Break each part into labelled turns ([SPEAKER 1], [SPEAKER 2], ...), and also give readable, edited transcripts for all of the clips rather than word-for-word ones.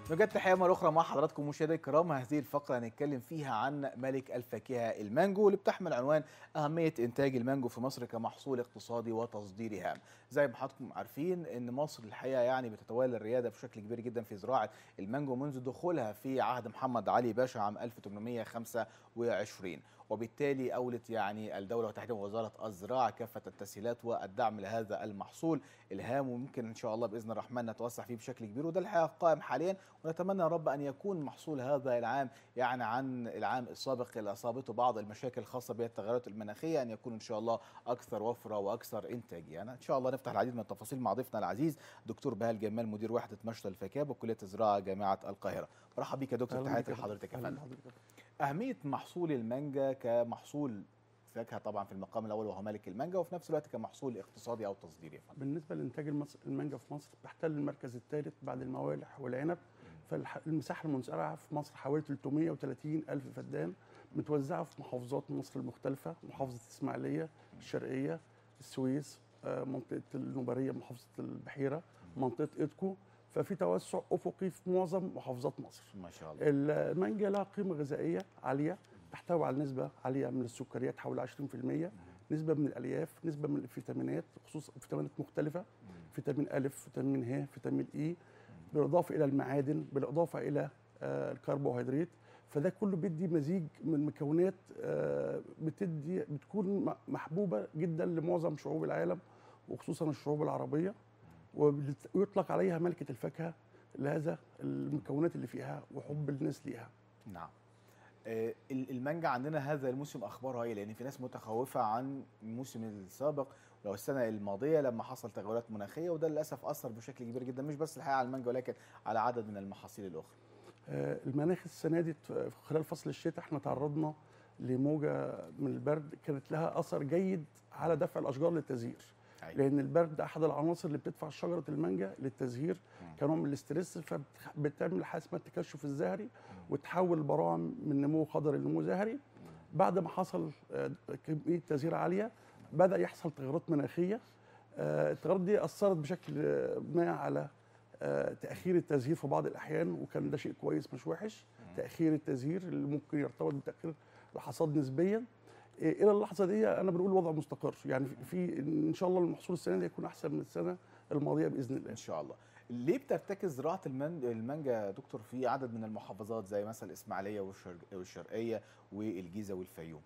[SPEAKER 1] نوجد تحية مرة أخرى مع حضراتكم مشاهدينا الكرام. هذه الفقرة هنتكلم فيها عن ملك الفاكهة المانجو، واللي بتحمل عنوان أهمية إنتاج المانجو في مصر كمحصول اقتصادي وتصديري هام. زي ما حضراتكم عارفين إن مصر الحقيقة يعني بتتولى الريادة بشكل كبير جدا في زراعة المانجو منذ دخولها في عهد محمد علي باشا عام 1825، وبالتالي أولت يعني الدولة وتحديدا وزارة الزراعة كافة التسهيلات والدعم لهذا المحصول الهام، وممكن إن شاء الله بإذن الرحمن نتوسع فيه بشكل كبير، وده الحقيقة قائم حاليا. ونتمنى يا رب ان يكون محصول هذا العام يعني عن العام السابق اللي اصابته بعض المشاكل الخاصه بالتغيرات المناخيه ان يكون ان شاء الله اكثر وفره واكثر انتاجيه. ان شاء الله نفتح العديد من التفاصيل مع ضيفنا العزيز دكتور بهاء جمال، مدير وحده مشتى الفاكهه بكليه الزراعه جامعه القاهره. مرحبا بك يا دكتور، تحياتي لحضرتك يا فندم. اهميه محصول المانجا كمحصول فاكهه طبعا في المقام الاول وهو ملك المانجا، وفي نفس الوقت كمحصول اقتصادي او تصديري يا فندم.
[SPEAKER 2] بالنسبه لانتاج المانجا في مصر بيحتل المركز الثالث بعد الموالح والعنب. فالمساحه المزرعه في مصر حوالي 330 الف فدان، متوزعه في محافظات مصر المختلفه: محافظه الاسماعيليه، الشرقيه، السويس، منطقه النوباريه، محافظه البحيره، منطقه إيدكو. ففي توسع افقي في معظم محافظات مصر.
[SPEAKER 1] ما شاء الله.
[SPEAKER 2] المانجا لها قيمه غذائيه عاليه، تحتوي على نسبه عاليه من السكريات حوالي 20%، نسبه من الالياف، نسبه من الفيتامينات، خصوصا فيتامينات مختلفه: فيتامين أ، فيتامين ه، فيتامين إي، بالاضافه الى المعادن، بالاضافه الى الكربوهيدرات. فده كله بيدي مزيج من مكونات بتكون محبوبه جدا لمعظم شعوب العالم وخصوصا الشعوب العربيه، ويطلق عليها ملكه الفاكهه لهذا المكونات اللي فيها وحب الناس ليها.
[SPEAKER 1] نعم. المانجا عندنا هذا الموسم اخبارها ايه؟ لان في ناس متخوفه عن الموسم السابق لو السنه الماضيه لما حصل تغيرات مناخيه، وده للاسف اثر بشكل كبير جدا مش بس الحقيقه على المانجا ولكن على عدد من المحاصيل الاخرى.
[SPEAKER 2] المناخ السنه دي خلال فصل الشتاء احنا تعرضنا لموجه من البرد كانت لها اثر جيد على دفع الاشجار للتزهير. لان البرد احد العناصر اللي بتدفع شجره المانجا للتزهير كنوع من الاسترس، فبتعمل حاجه اسمها التكشف الزهري وتحول البراعم من نمو خضري لنمو زهري. بعد ما حصل كميه تزهير عاليه بدا يحصل تغيرات مناخيه. التغيرات دي اثرت بشكل ما على تاخير التزهير في بعض الاحيان، وكان ده شيء كويس مش وحش. تاخير التزهير اللي ممكن يرتبط بتاخير الحصاد نسبيا. الى اللحظه دي انا بنقول الوضع مستقر، يعني في ان شاء الله المحصول السنه دي يكون احسن من السنه الماضيه باذن الله
[SPEAKER 1] ان شاء الله. ليه بترتكز زراعه المانجا يا دكتور في عدد من المحافظات زي مثلا الاسماعيليه والشرقيه والجيزه والفيوم؟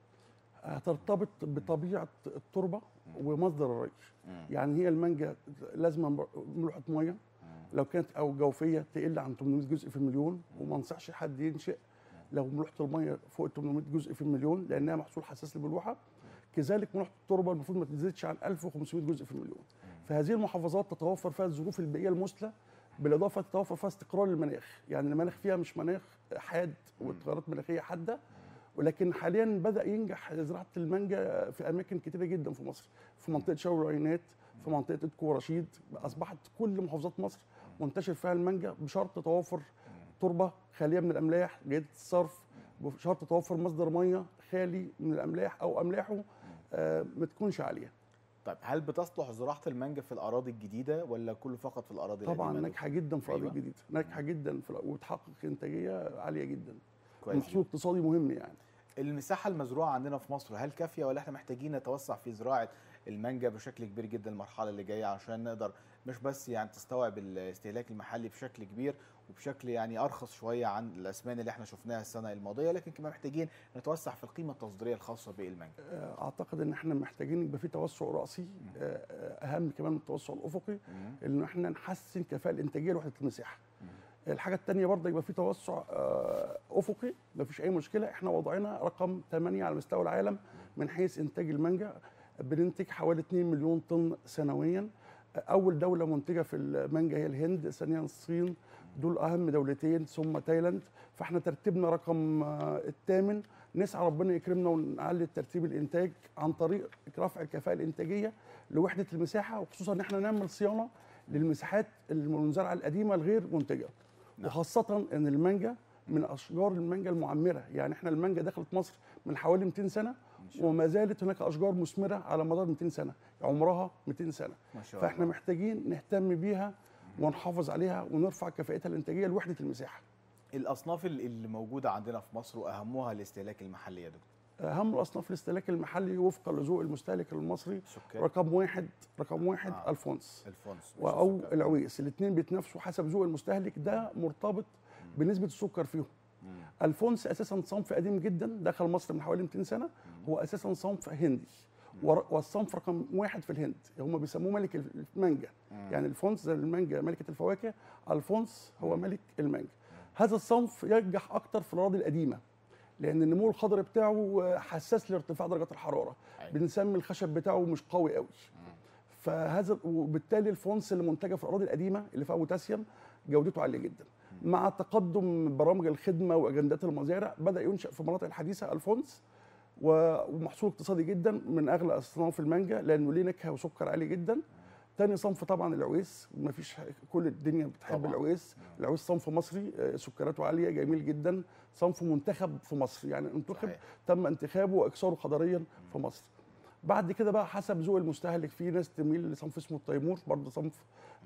[SPEAKER 2] هترتبط بطبيعه التربه ومصدر الري. يعني هي المانجا لازم ملوحه ميه، لو كانت او جوفيه تقل عن 800 جزء في المليون، وما انصحش حد ينشئ لو ملوحه الميه فوق 800 جزء في المليون لانها محصول حساس للملوحه. كذلك ملوحه التربه المفروض ما تزيدش عن 1500 جزء في المليون. فهذه المحافظات تتوفر فيها الظروف البيئيه المثلى، بالاضافه تتوفر فيها استقرار المناخ، يعني المناخ فيها مش مناخ حاد وتغيرات مناخيه حاده. ولكن حاليا بدا ينجح زراعه المانجا في اماكن كثيره جدا في مصر، في منطقه شاور العينات، في منطقه إدكو ورشيد. اصبحت كل محافظات مصر منتشر فيها المانجا بشرط توافر تربه خاليه من الاملاح جيده الصرف، بشرط توفر مصدر ميه خالي من الاملاح او املاحه ما تكونش عاليه.
[SPEAKER 1] طيب هل بتصلح زراعه المانجا في الاراضي الجديده ولا كله فقط في الاراضي القديمه؟
[SPEAKER 2] طبعا ناجحه جدا في الاراضي الجديده، ناجحه جدا وتحقق انتاجيه عاليه جدا.
[SPEAKER 1] كويس.
[SPEAKER 2] محصول اقتصادي مهم يعني.
[SPEAKER 1] المساحه المزروعه عندنا في مصر هل كافيه ولا احنا محتاجين نتوسع في زراعه المانجا بشكل كبير جدا المرحله اللي جايه عشان نقدر مش بس يعني تستوعب الاستهلاك المحلي بشكل كبير وبشكل يعني ارخص شويه عن الاسمان اللي احنا شفناها السنه الماضيه، لكن كمان محتاجين نتوسع في القيمه التصديريه الخاصه بالمانجا؟
[SPEAKER 2] اعتقد ان احنا محتاجين يبقى في توسع راسي اهم كمان من التوسع الافقي، ان احنا نحسن كفاءه الانتاجيه لوحده المساحه. الحاجه الثانيه برضه يبقى في توسع افقي، ما فيش اي مشكله. احنا وضعنا رقم 8 على مستوى العالم من حيث انتاج المانجا، بننتج حوالي 2 مليون طن سنويا. اول دوله منتجه في المانجا هي الهند، ثانيا الصين، دول اهم دولتين، ثم تايلاند. فاحنا ترتيبنا رقم الثامن. نسعى ربنا يكرمنا ونعلي ترتيب الانتاج عن طريق رفع الكفاءه الانتاجيه لوحده المساحه، وخصوصا ان احنا نعمل صيانه للمساحات المزرعه القديمه الغير منتجه. وخاصه ان المانجا من اشجار المانجا المعمره، يعني احنا المانجا دخلت مصر من حوالي 200 سنه وما زالت هناك اشجار مثمره على مدار 200 سنه، عمرها 200 سنه. ما شاء الله. فاحنا محتاجين نهتم بيها ونحافظ عليها ونرفع كفاءتها الانتاجيه لوحده المساحه.
[SPEAKER 1] الاصناف اللي موجوده عندنا في مصر واهمها الاستهلاك المحلي يا دكتور؟
[SPEAKER 2] اهم الاصناف الاستهلاك المحلي وفقا لذوق المستهلك المصري
[SPEAKER 1] سكر.
[SPEAKER 2] رقم واحد الفونس
[SPEAKER 1] الفونس
[SPEAKER 2] او العويس، الاثنين بيتنافسوا حسب ذوق المستهلك، ده مرتبط بنسبه السكر فيهم. الفونس اساسا صنف قديم جدا دخل مصر من حوالي 200 سنه، هو اساسا صنف هندي والصنف رقم واحد في الهند، هم بيسموه ملك المانجا. يعني الفونس زي المانجا ملكه الفواكه، الفونس هو ملك المانجا. هذا الصنف ينجح اكتر في الاراضي القديمه لان النمو الخضري بتاعه حساس لارتفاع درجات الحراره، بنسمي الخشب بتاعه مش قوي قوي. فهذا وبالتالي الفونس اللي منتجه في الاراضي القديمه اللي فيها بوتاسيوم جودته عاليه جدا. مع تقدم برامج الخدمه واجندات المزارع بدا ينشا في المناطق الحديثه الفونس، ومحصول اقتصادي جدا من اغلى اصناف المانجا لانه ليه نكهه وسكر عالي جدا. تاني صنف طبعا العويس، ما فيش كل الدنيا بتحب طبعا. العويس صنف مصري سكراته عاليه جميل جدا، صنف منتخب في مصر، يعني انتخب تم انتخابه واكساره قدريا في مصر. بعد كده بقى حسب ذوق المستهلك، في ناس تميل لصنف اسمه التيمور برضه صنف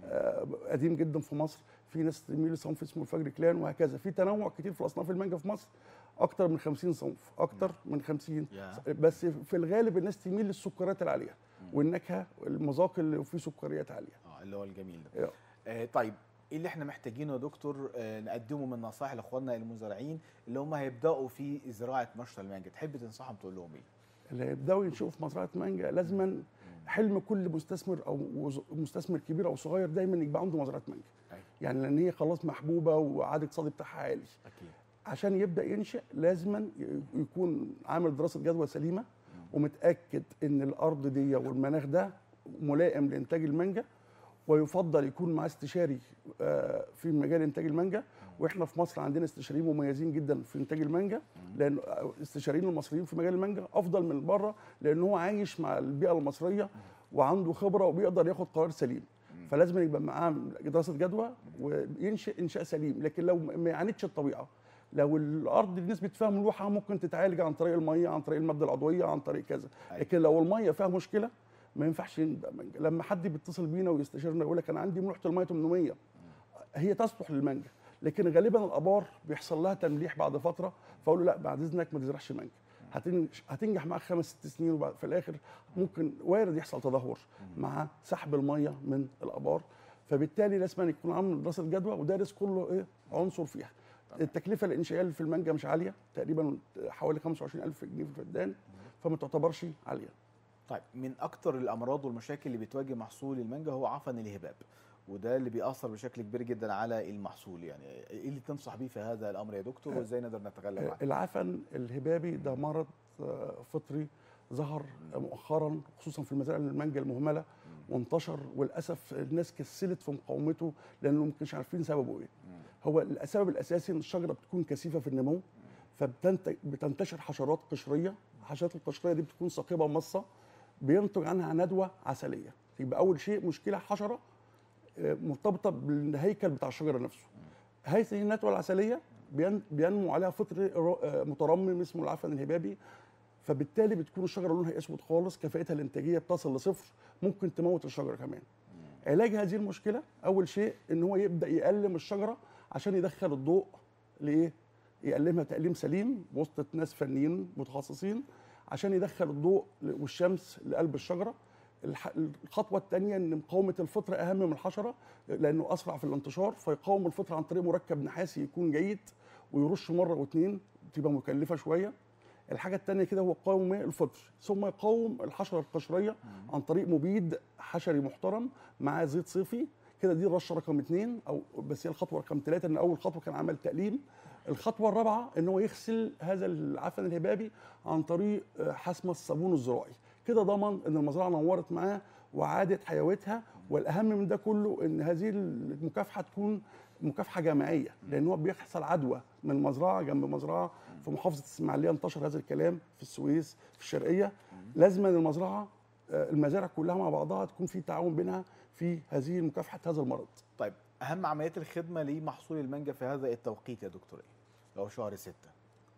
[SPEAKER 2] قديم جدا في مصر، في ناس تميل لصنف اسمه الفجر كلان، وهكذا. في تنوع كتير في اصناف المانجا في مصر، اكتر من 50 صنف، اكتر من 50. بس في الغالب الناس تميل للسكريات العاليه والنكهه، المذاق اللي فيه سكريات عاليه
[SPEAKER 1] اللي هو الجميل ده. طيب ايه اللي احنا محتاجينه يا دكتور نقدمه من نصائح لاخواننا المزارعين اللي هم هيبداوا في زراعه مشتى المانجا؟ تحب تنصحهم تقول لهم ايه؟
[SPEAKER 2] اللي هيبداوا ينشئوا في مزرعه مانجا لازما حلم كل مستثمر او مستثمر كبير او صغير دايما يبقى عنده مزرعه مانجا. يعني لان هي خلاص محبوبه وعائد اقتصادي بتاعها عالي.
[SPEAKER 1] اكيد.
[SPEAKER 2] عشان يبدا ينشئ لازما يكون عامل دراسه جدوى سليمه ومتاكد ان الارض دي والمناخ ده ملائم لانتاج المانجا، ويفضل يكون معاه استشاري في مجال انتاج المانجا. واحنا في مصر عندنا استشاريين مميزين جدا في انتاج المانجا، لان الاستشاريين المصريين في مجال المانجا افضل من بره لان هو عايش مع البيئه المصريه وعنده خبره وبيقدر ياخد قرار سليم. فلازم يبقى معاه دراسه جدوى وينشئ انشاء سليم. لكن لو ما يعاندش الطبيعه، لو الارض نسبه فيها ملوحه ممكن تتعالج عن طريق الميه، عن طريق الماده العضويه، عن طريق كذا. لكن لو الميه فيها مشكله ما ينفعش يبدا مانجا. لما حد بيتصل بينا ويستشيرنا يقول لك انا عندي ملوحه الميه 800، هي تصلح للمانجا، لكن غالبا الابار بيحصل لها تمليح بعد فتره، فاقول له لا بعد اذنك ما تزرعش مانجا، هتنجح معاك 5 6 سنين وفي الاخر ممكن وارد يحصل تدهور مع سحب الميه من الابار. فبالتالي لازم يكون عامل دراسه جدوى ودارس كل عنصر فيها. التكلفه الانشائيه في المانجا مش عاليه، تقريبا حوالي 25000 جنيه في الفدان، فما تعتبرش عاليه.
[SPEAKER 1] طيب من اكتر الامراض والمشاكل اللي بتواجه محصول المانجا هو عفن الهباب، وده اللي بيأثر بشكل كبير جدا على المحصول. يعني ايه اللي تنصح بيه في هذا الامر يا دكتور وازاي نقدر نتغلب عليه؟
[SPEAKER 2] العفن الهبابي ده مرض فطري ظهر مؤخرا خصوصا في المزارع المانجا المهمله وانتشر، وللاسف الناس كسلت في مقاومته لانهم مش عارفين سببه ايه. هو السبب الاساسي ان الشجره بتكون كثيفه في النمو، فبتنتشر حشرات قشريه، الحشرات القشريه دي بتكون ثاقبه ومصه بينتج عنها ندوه عسليه. يبقى اول شيء مشكله حشره مرتبطه بالهيكل بتاع الشجره نفسه. هذه الندوه العسليه بينمو عليها فطر مترمم اسمه العفن الهبابي، فبالتالي بتكون الشجره لونها اسود خالص، كفاءتها الانتاجيه بتصل لصفر، ممكن تموت الشجره كمان. علاج هذه المشكله اول شيء ان هو يبدا يقلم الشجره عشان يدخل الضوء لايه؟ يقلمها تقليم سليم بواسطه ناس فنيين متخصصين عشان يدخل الضوء والشمس لقلب الشجره. الخطوه الثانيه ان مقاومه الفطر اهم من الحشره لانه اسرع في الانتشار، فيقاوم الفطر عن طريق مركب نحاسي يكون جيد ويرش مره واثنين، تبقى مكلفه شويه. الحاجه الثانيه كده هو يقاوم الفطر، ثم يقاوم الحشره القشريه عن طريق مبيد حشري محترم مع زيت صيفي. كده دي الرشه رقم 2، او بس هي الخطوه رقم 3 ان اول خطوه كان عمل تقليم. الخطوه الرابعه ان هو يغسل هذا العفن الهبابي عن طريق حسم الصابون الزراعي. كده ضمن ان المزرعه نورت معاه وعادت حيويتها. والاهم من ده كله ان هذه المكافحه تكون مكافحه جماعيه، لان هو بيحصل عدوى من مزرعه جنب مزرعه. في محافظه الاسماعيليه انتشر هذا الكلام، في السويس، في الشرقيه. لازم المزرعه المزارع كلها مع بعضها تكون في تعاون بينها في هذه مكافحه هذا المرض.
[SPEAKER 1] طيب اهم عمليات الخدمه لمحصول المانجا في هذا التوقيت يا دكتور ايه؟ لو شهر 6.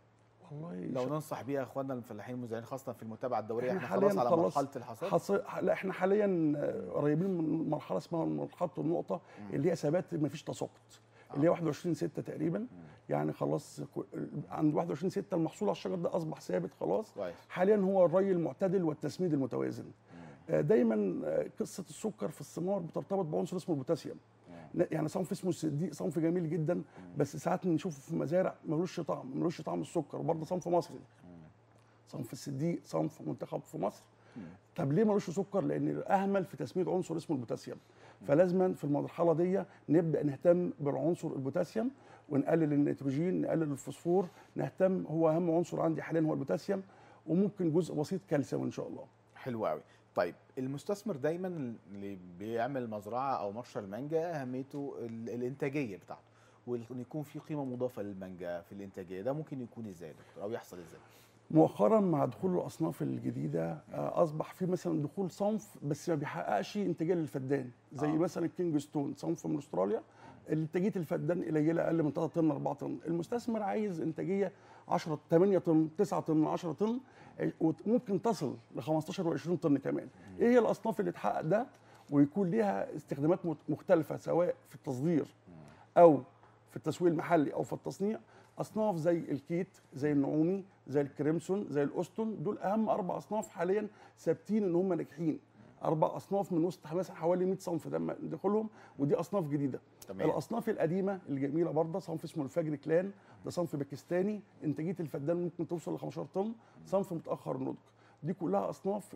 [SPEAKER 2] والله
[SPEAKER 1] لو ننصح بيها اخواننا الفلاحين المزارعين خاصه في المتابعه الدوريه،
[SPEAKER 2] احنا
[SPEAKER 1] احنا
[SPEAKER 2] حاليا
[SPEAKER 1] خلاص على مرحله الحصاد.
[SPEAKER 2] لا احنا حاليا قريبين من مرحله اسمها مرحله النقطه، اللي هي ثبات ما فيش تساقط، اللي هي 21/6 تقريبا. يعني خلاص عند 21/6 المحصول على الشجر ده اصبح ثابت خلاص.
[SPEAKER 1] كويس.
[SPEAKER 2] حاليا هو الري المعتدل والتسميد المتوازن. دايما قصه السكر في الثمار بترتبط بعنصر اسمه البوتاسيوم. يعني صنف اسمه الصديق صنف جميل جدا، بس ساعات نشوفه في مزارع ملوش طعم السكر، وبرضه صنف مصري. صنف الصديق صنف منتخب في مصر. طب ليه ملوش سكر؟ لان اهمل في تسميد عنصر اسمه البوتاسيوم. فلازما في المرحله دي نبدا نهتم بالعنصر البوتاسيوم، ونقلل النيتروجين، نقلل الفوسفور، نهتم. هو اهم عنصر عندي حاليا هو البوتاسيوم، وممكن جزء بسيط كالسيوم ان شاء الله.
[SPEAKER 1] حلو قوي. طيب المستثمر دايما اللي بيعمل مزرعه او مشروع المانجا اهميته الانتاجيه بتاعته، وان يكون في قيمه مضافه للمانجا في الانتاجيه، ده ممكن يكون ازاي يا دكتور او يحصل ازاي؟
[SPEAKER 2] مؤخرا مع دخول الاصناف الجديده اصبح في مثلا دخول صنف بس ما بيحققش انتاجيه للفدان، زي مثلا الكينج ستون صنف من استراليا، انتاجيه الفدان قليله، اقل من 3 طن 4 طن. المستثمر عايز انتاجيه 10 8 طن 9 طن 10 طن، وممكن تصل ل 15 و20 طن كمان. ايه هي الاصناف اللي تحقق ده ويكون ليها استخدامات مختلفه، سواء في التصدير او في التسويق المحلي او في التصنيع؟ اصناف زي الكيت، زي النعومي، زي الكريمسون، زي الاوستون، دول اهم 4 اصناف حاليا ثابتين ان هم ناجحين. 4 اصناف من وسط مثلا حوالي 100 صنف تم دخولهم، ودي اصناف جديده. تمام. الاصناف القديمه الجميله برضه صنف اسمه الفجر كلان، ده صنف باكستاني، انتاجيه الفدان ممكن توصل ل 15 طن، صنف متاخر النضج. دي كلها اصناف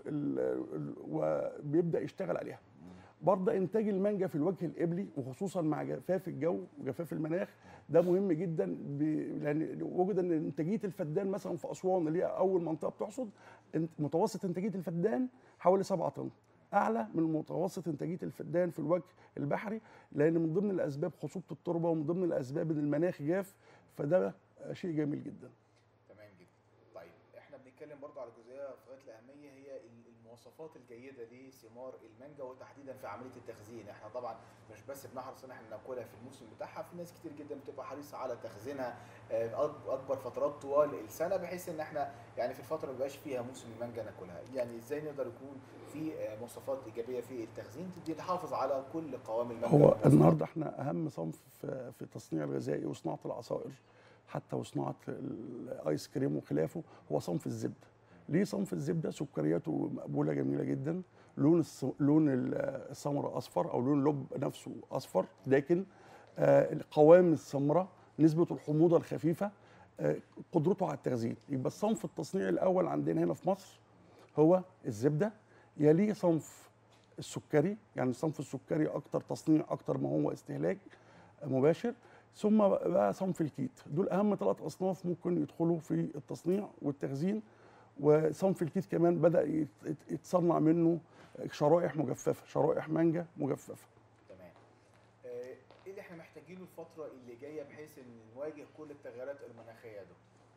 [SPEAKER 2] وبيبدا يشتغل عليها. برضه انتاج المانجا في الوجه القبلي، وخصوصا مع جفاف الجو وجفاف المناخ، ده مهم جدا. لان وجد ان انتاجيه الفدان مثلا في اسوان اللي هي اول منطقه بتحصد، متوسط انتاجيه الفدان حوالي 7 طن، اعلى من متوسط انتاجيه الفدان في الوجه البحري، لان من ضمن الاسباب خصوبه التربه، ومن ضمن الاسباب ان المناخ جاف، فده شيء جميل جدا.
[SPEAKER 1] تمام جدا. طيب احنا بنتكلم برضه على جزئيه في غايه الاهميه، هي المواصفات الجيده لثمار المانجا، وتحديدا في عمليه التخزين. احنا طبعا مش بس بنحرص ان احنا ناكلها في الموسم بتاعها، في ناس كتير جدا بتبقى حريصه على تخزينها اكبر فترات طوال السنه، بحيث ان احنا يعني في الفتره ما بيبقاش فيها موسم المانجا ناكلها. يعني ازاي نقدر يكون في مواصفات ايجابيه في التخزين تحافظ على كل قوام المانجا؟
[SPEAKER 2] هو النهارده احنا اهم صنف في التصنيع الغذائي وصناعه العصائر، حتى وصناعه الايس كريم وخلافه، هو صنف الزبده. ليه صنف الزبده؟ سكرياته مقبوله جميله جدا، لون الثمره اصفر، او لون اللب نفسه اصفر، لكن قوام الثمره، نسبه الحموضه الخفيفه، قدرته على التخزين. يبقى الصنف التصنيعي الاول عندنا هنا في مصر هو الزبده، يليه صنف السكري، يعني الصنف السكري اكتر تصنيع اكتر ما هو استهلاك مباشر، ثم بقى صنف الكيت. دول اهم 3 اصناف ممكن يدخلوا في التصنيع والتخزين. وصنف الكيت كمان بدا يتصنع منه شرائح مجففه، شرائح مانجا مجففه.
[SPEAKER 1] تمام. ايه اللي احنا محتاجينه الفتره اللي جايه بحيث ان نواجه كل التغيرات المناخيه دي؟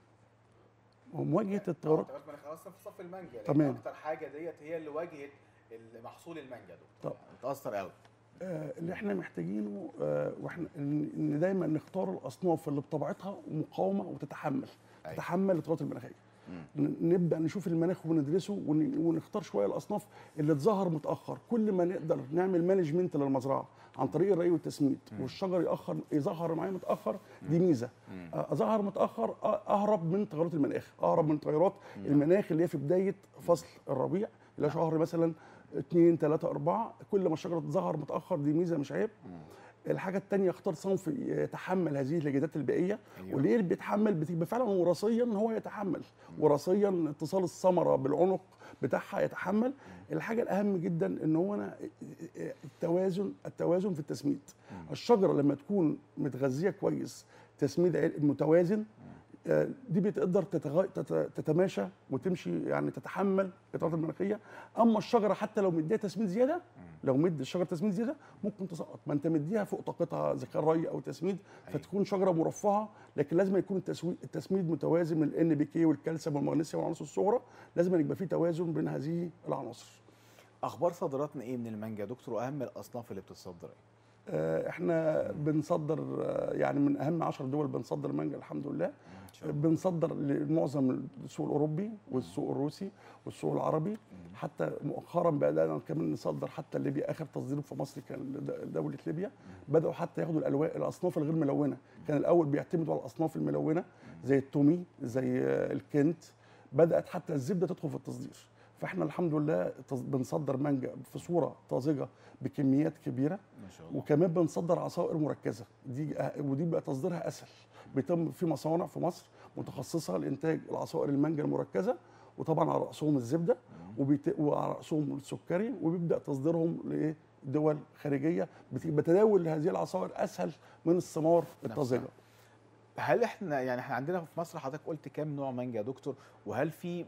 [SPEAKER 2] ومواجهه التغيرات
[SPEAKER 1] المناخيه اصلا في صف المانجا،
[SPEAKER 2] تمام.
[SPEAKER 1] اكتر حاجه ديت هي اللي واجهت محصول المانجا دكتور، يعني اتاثر قوي.
[SPEAKER 2] اللي احنا محتاجينه واحنا ان دايما نختار الاصناف اللي بطبيعتها مقاومه وتتحمل. أيوة. تتحمل التغيرات المناخيه. نبدا نشوف المناخ وندرسه، ونختار شويه الاصناف اللي تظهر متاخر. كل ما نقدر نعمل مانجمنت للمزرعه عن طريق الري والتسميد، والشجر يظهر معايا متاخر، دي ميزه. اظهر متاخر اهرب من تغيرات المناخ، اهرب من تغيرات المناخ اللي هي في بدايه فصل الربيع، اللي شهر مثلا 2 3 4. كل ما الشجره تظهر متاخر دي ميزه مش عيب. الحاجه الثانيه، اختار صنف يتحمل هذه الاجهادات البيئيه. أيوة. وليه بيتحمل؟ بتبقى فعلا وراثيا هو يتحمل، وراثيا اتصال الثمره بالعنق بتاعها يتحمل. الحاجه الاهم جدا ان هو التوازن في التسميد. الشجره لما تكون متغذيه كويس، تسميد متوازن، دي بتقدر تتماشى وتمشي، يعني تتحمل التغيرات المناخيه. اما الشجره حتى لو مديها تسميد زياده، لو مدي الشجره تسميد زياده ممكن تسقط. ما انت مديها فوق طاقتها اذا كان ري او تسميد، فتكون شجره مرفهه. لكن لازم يكون التسميد متوازن من الان بي كي والكالسيوم والمغنيسيوم والعناصر الصغرى، لازم يبقى في توازن بين هذه العناصر.
[SPEAKER 1] اخبار صادراتنا ايه من المانجا دكتور، واهم الاصناف اللي بتتصدر ايه؟
[SPEAKER 2] احنا بنصدر يعني من اهم 10 دول بنصدر مانجا الحمد لله.
[SPEAKER 1] شاء الله.
[SPEAKER 2] بنصدر لمعظم السوق الاوروبي والسوق الروسي والسوق العربي. حتى مؤخرا بدانا كمان نصدر حتى ليبيا. اخر تصدير في مصر كان دوله ليبيا. بداوا حتى ياخدوا الاصناف الغير ملونه. كان الاول بيعتمدوا على الاصناف الملونه زي التومي زي الكنت. بدات حتى الزبده تدخل في التصدير. فاحنا الحمد لله بنصدر مانجا في صوره طازجه بكميات كبيره.
[SPEAKER 1] ما شاء الله.
[SPEAKER 2] وكمان بنصدر عصائر مركزه ودي بقى تصديرها اسهل. بيتم في مصانع في مصر متخصصه لانتاج العصائر المانجا المركزه، وطبعا على راسهم الزبده وعلى راسهم السكري، وبيبدا تصديرهم لدول خارجيه. بتداول هذه العصائر اسهل من الثمار الطازجه.
[SPEAKER 1] هل احنا عندنا في مصر، حضرتك قلت كام نوع مانجا يا دكتور؟ وهل في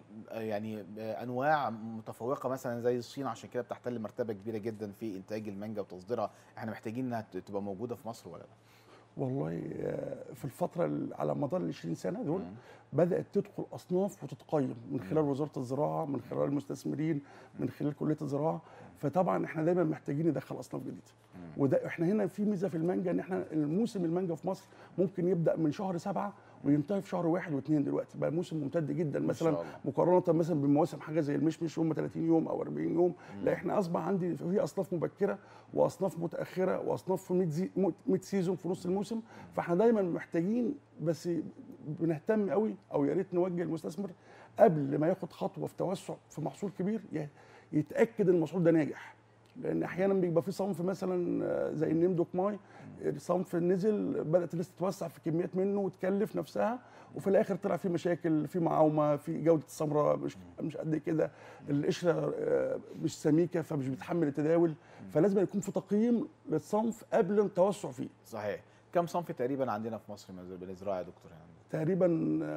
[SPEAKER 1] انواع متفوقه مثلا زي الصين عشان كده بتحتل مرتبه كبيره جدا في انتاج المانجا وتصديرها، احنا محتاجين انها تبقى موجوده في مصر ولا لا؟
[SPEAKER 2] والله في الفتره على مدار ال 20 سنه دول بدات تدخل اصناف وتتقيم من خلال وزاره الزراعه، من خلال المستثمرين، من خلال كليه الزراعه. فطبعا احنا دايما محتاجين ندخل اصناف جديده. وده احنا هنا في ميزه في المانجا ان احنا الموسم المانجا في مصر ممكن يبدا من شهر 7 وينتهي في شهر 1 و2. دلوقتي بقى موسم ممتد جدا مثلا مقارنه مثلا بمواسم حاجه زي المشمش هم 30 يوم او 40 يوم. لا احنا اصبح عندي في اصناف مبكره واصناف متاخره واصناف في ميد سيزون في نص الموسم. فاحنا دايما محتاجين، بس بنهتم قوي او يا ريت نوجه المستثمر قبل ما ياخد خطوه في توسع في محصول كبير يتاكد ان المحصول ده ناجح. لان احيانا بيبقى في صنف مثلا زي النيم دوك ماي، صنف نزل بدات الناس تتوسع في كميات منه وتكلف نفسها، وفي الاخر طلع في مشاكل، في معاومه، في جوده الثمره مش قد كده، القشره مش سميكه فمش بتحمل التداول. فلازم يكون في تقييم للصنف قبل التوسع فيه.
[SPEAKER 1] صحيح. كم صنف تقريبا عندنا في مصر بنزرعه يا دكتور؟
[SPEAKER 2] تقريبا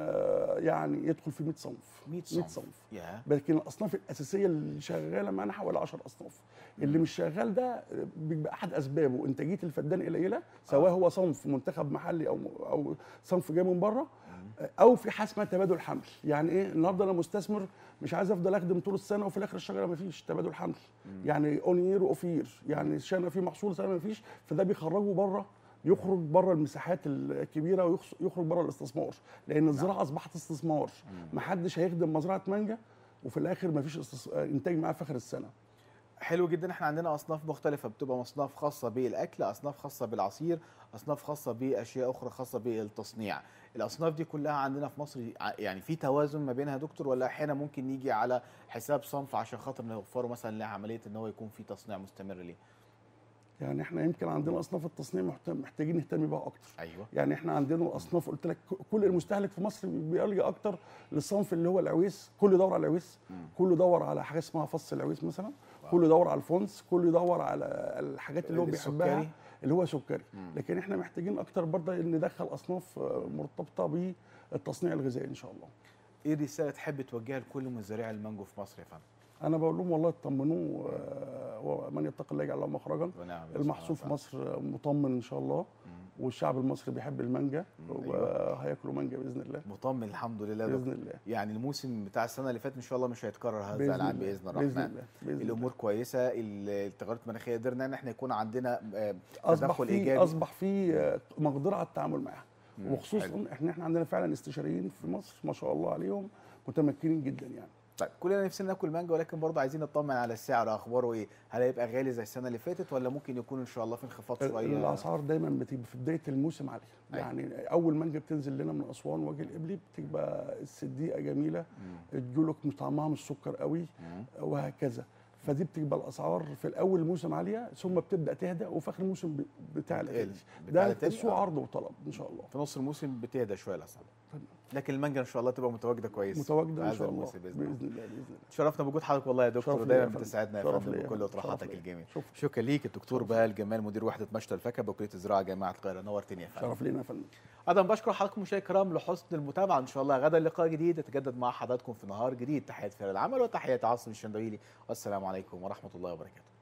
[SPEAKER 2] يعني يدخل في 100 صنف.
[SPEAKER 1] 100 صنف.
[SPEAKER 2] لكن الاصناف الاساسيه اللي شغاله معانا حوالي 10 اصناف. اللي مش شغال ده بيبقى احد اسبابه انتاجيه الفدان قليله، سواء هو صنف منتخب محلي او صنف جاي من بره، او في حاجه اسمها تبادل حمل. يعني ايه؟ النهارده انا مستثمر مش عايز افضل اخدم طول السنه وفي الاخر الشجره ما فيش تبادل حمل. يعني اون يير واوف يير، يعني سنه في محصول سنه ما فيش، فده بيخرجه بره، يخرج بره المساحات الكبيره ويخرج بره الاستثمار. لان الزراعه اصبحت استثمار. ما حدش هيخدم مزرعه مانجا وفي الاخر ما فيش انتاج معاه في اخر السنه.
[SPEAKER 1] حلو جدا. احنا عندنا اصناف مختلفه، بتبقى اصناف خاصه بالاكل، اصناف خاصه بالعصير، اصناف خاصه باشياء اخرى خاصه بالتصنيع. الاصناف دي كلها عندنا في مصر يعني في توازن ما بينها يا دكتور، ولا احيانا ممكن يجي على حساب صنف عشان خاطر نوفره مثلا لعمليه ان هو يكون في تصنيع مستمر ليه؟
[SPEAKER 2] يعني احنا يمكن عندنا اصناف التصنيع محتاجين نهتم بيها اكتر.
[SPEAKER 1] ايوه.
[SPEAKER 2] يعني احنا عندنا الاصناف قلت لك كل المستهلك في مصر بيلجا اكتر للصنف اللي هو العويس. كله يدور على العويس، كله يدور على حاجه اسمها فص العويس مثلا، كله يدور على الفونس، كله يدور على الحاجات اللي هو بيحبها اللي هو سكري. لكن احنا محتاجين اكتر برضه ان ندخل اصناف مرتبطه بالتصنيع الغذائي ان شاء الله.
[SPEAKER 1] ايه رساله تحب توجهها لكل مزارعي المانجو في مصر يا فندم؟
[SPEAKER 2] انا بقول لهم والله اطمنوا، ومن يتق الله يجعل له مخرجا. المحصول في مصر مطمن ان شاء الله، والشعب المصري بيحب المانجا وهياكلوا مانجا باذن الله.
[SPEAKER 1] مطمن الحمد لله
[SPEAKER 2] باذن الله.
[SPEAKER 1] يعني الموسم بتاع السنه اللي فاتت ان شاء الله مش هيتكرر هذا العام باذن الرحمن.
[SPEAKER 2] باذن الله.
[SPEAKER 1] الامور كويسه، التغيرات المناخيه قدرنا ان احنا يكون عندنا تدخل ايجابي،
[SPEAKER 2] اصبح في مقدره على التعامل معها. وخصوصا احنا عندنا فعلا استشاريين في مصر ما شاء الله عليهم متمكنين جدا يعني.
[SPEAKER 1] طيب كلنا نفسنا ناكل مانجا، ولكن برضه عايزين نطمن على السعر، اخباره ايه؟ هل هيبقى غالي زي السنه اللي فاتت ولا ممكن يكون ان شاء الله في انخفاض شويه؟
[SPEAKER 2] الاسعار دايما بتبقى في بدايه الموسم عاليه. يعني اول مانجا بتنزل لنا من اسوان وجه القبلي بتبقى الصديقه جميله، الجلوك مش طعمها مش سكر قوي وهكذا. فدي بتبقى الاسعار في الاول الموسم عاليه، ثم بتبدا تهدى وفي اخر الموسم بتعلى. ده السوق عرض وطلب ان شاء الله.
[SPEAKER 1] في نص الموسم بتهدى شويه الاسعار، لكن المانجا ان شاء الله تبقى متواجده كويس.
[SPEAKER 2] متواجده ان شاء الله باذن الله.
[SPEAKER 1] شرفنا بوجود حضرتك والله يا دكتور، ودايما بتسعدنا يا فندم بكل اطروحاتك الجميله. شكرا ليك الدكتور بهاء الجمال، مدير وحده مشتى الفاكهه بكليه الزراعه جامعه القاهره. نورتني يا فندم.
[SPEAKER 2] شرف لينا يا فندم.
[SPEAKER 1] ايضا بشكر حضراتكم مشاهدينا الكرام لحسن المتابعه. ان شاء الله غدا لقاء جديد يتجدد مع حضراتكم في نهار جديد. تحيات فريق العمل وتحيات عاصم الشندويلي، والسلام عليكم ورحمه الله وبركاته.